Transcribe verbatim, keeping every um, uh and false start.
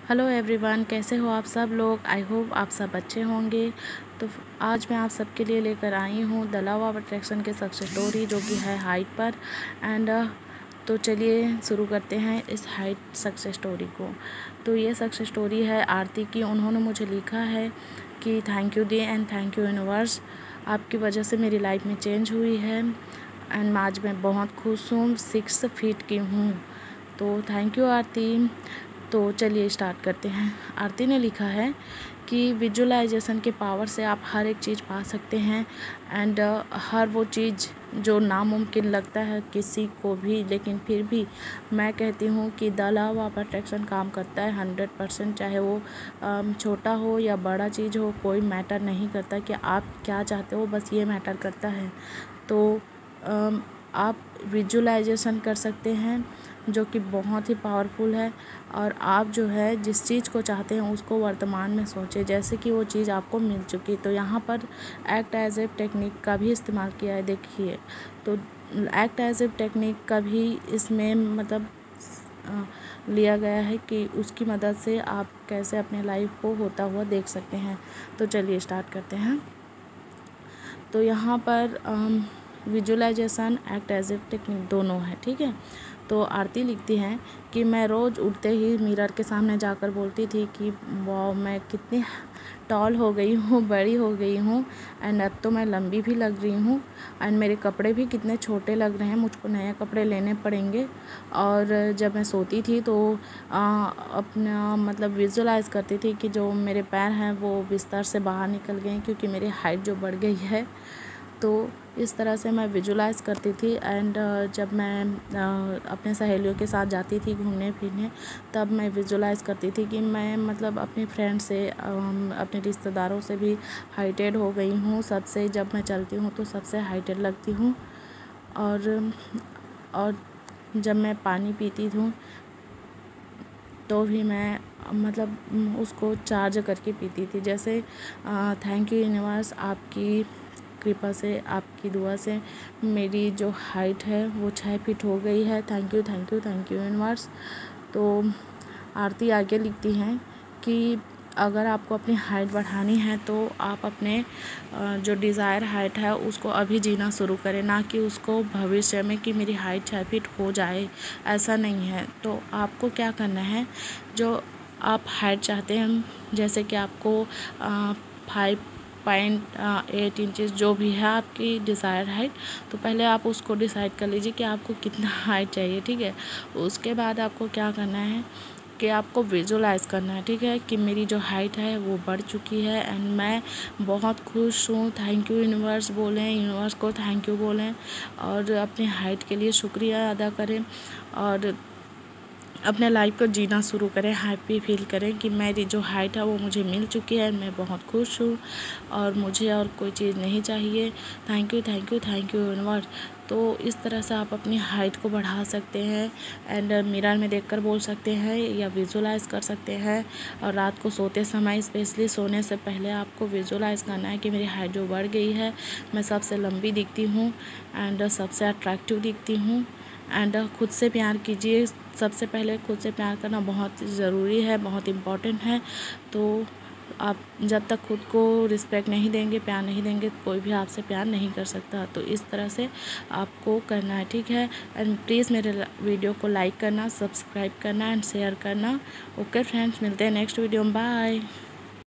Hello everyone, कैसे हो आप सब लोग। आई होप आप सब अच्छे होंगे। तो आज मैं आप सबके लिए लेकर आई हूँ द लव ऑफ अट्रैक्शन के सक्सेस स्टोरी, जो कि है हाइट पर। एंड तो चलिए शुरू करते हैं इस हाइट सक्सेस स्टोरी को। तो ये सक्सेस स्टोरी है आरती की। उन्होंने मुझे लिखा है कि thank you day and thank you universe, आपकी वजह से मेरी लाइफ में चेंज हुई है एंड आज मैं बहुत खुश हूँ, सिक्स फीट की हूँ। तो थैंक यू आरती। तो चलिए स्टार्ट करते हैं। आरती ने लिखा है कि विजुअलाइजेशन के पावर से आप हर एक चीज़ पा सकते हैं एंड uh, हर वो चीज़ जो नामुमकिन लगता है किसी को भी, लेकिन फिर भी मैं कहती हूँ कि द लव ऑफ अट्रैक्शन काम करता है हंड्रेड परसेंट। चाहे वो um, छोटा हो या बड़ा चीज़ हो, कोई मैटर नहीं करता कि आप क्या चाहते हो, बस ये मैटर करता है। तो um, आप विजुअलाइजेशन कर सकते हैं, जो कि बहुत ही पावरफुल है। और आप जो है जिस चीज़ को चाहते हैं उसको वर्तमान में सोचें जैसे कि वो चीज़ आपको मिल चुकी। तो यहाँ पर एक्ट एज ए टेक्निक का भी इस्तेमाल किया है। देखिए, तो एक्ट एज ए टेक्निक का भी इसमें मतलब आ, लिया गया है कि उसकी मदद से आप कैसे अपने लाइफ को होता हुआ देख सकते हैं। तो चलिए स्टार्ट करते हैं। तो यहाँ पर visualization act as a technique दोनों है, ठीक है। तो आरती लिखती हैं कि मैं रोज़ उठते ही मिरर के सामने जाकर बोलती थी कि वाह, मैं कितनी टॉल हो गई हूँ, बड़ी हो गई हूँ एंड अब तो मैं लंबी भी लग रही हूँ एंड मेरे कपड़े भी कितने छोटे लग रहे हैं, मुझको नए कपड़े लेने पड़ेंगे। और जब मैं सोती थी तो आ, अपना मतलब विजुअलाइज़ करती थी कि जो मेरे पैर हैं वो बिस्तर से बाहर निकल गए क्योंकि मेरी हाइट जो बढ़ गई है। तो इस तरह से मैं विजुलाइज़ करती थी एंड जब मैं अपने सहेलियों के साथ जाती थी घूमने फिरने, तब मैं विजुलाइज़ करती थी कि मैं मतलब अपने फ्रेंड से, अपने रिश्तेदारों से भी हाइटेड हो गई हूँ। सबसे जब मैं चलती हूँ तो सबसे हाइटेड लगती हूँ। और और जब मैं पानी पीती हूँ तो भी मैं मतलब उसको चार्ज करके पीती थी। जैसे थैंक यू यूनिवर्स, आपकी कृपा से, आपकी दुआ से मेरी जो हाइट है वो छः फीट हो गई है। Thank you thank you thank you universe. तो आरती आगे लिखती हैं कि अगर आपको अपनी हाइट बढ़ानी है तो आप अपने जो डिज़ायर हाइट है उसको अभी जीना शुरू करें, ना कि उसको भविष्य में कि मेरी हाइट छः फीट हो जाए, ऐसा नहीं है। तो आपको क्या करना है, जो आप हाइट चाहते हैं, जैसे कि आपको फाइव पॉइंट एट इंचज़ जो भी है आपकी डिज़ायर हाइट, तो पहले आप उसको डिसाइड कर लीजिए कि आपको कितना हाइट चाहिए, ठीक है। उसके बाद आपको क्या करना है कि आपको विजुलाइज़ करना है, ठीक है, कि मेरी जो हाइट है वो बढ़ चुकी है एंड मैं बहुत खुश हूँ। थैंक यू यूनिवर्स बोलें, यूनिवर्स को थैंक यू बोलें और अपनी हाइट के लिए शुक्रिया अदा करें और अपने लाइफ को जीना शुरू करें, हैप्पी फील करें कि मेरी जो हाइट है वो मुझे मिल चुकी है, मैं बहुत खुश हूँ और मुझे और कोई चीज़ नहीं चाहिए। Thank you thank you thank you universe. तो इस तरह से आप अपनी हाइट को बढ़ा सकते हैं एंड मिरर में देखकर बोल सकते हैं या विजुलाइज़ कर सकते हैं। और रात को सोते समय, स्पेशली सोने से पहले, आपको विजुलाइज़ करना है कि मेरी हाइट जो बढ़ गई है, मैं सबसे लंबी दिखती हूँ एंड सबसे अट्रैक्टिव दिखती हूँ। एंड खुद से प्यार कीजिए। सबसे पहले खुद से प्यार करना बहुत ज़रूरी है, बहुत इम्पॉर्टेंट है। तो आप जब तक खुद को रिस्पेक्ट नहीं देंगे, प्यार नहीं देंगे, कोई भी आपसे प्यार नहीं कर सकता। तो इस तरह से आपको करना है, ठीक है। एंड प्लीज़ मेरे वीडियो को लाइक करना, सब्सक्राइब करना एंड शेयर करना। ओके फ्रेंड्स, मिलते हैं नेक्स्ट वीडियो में। बाय।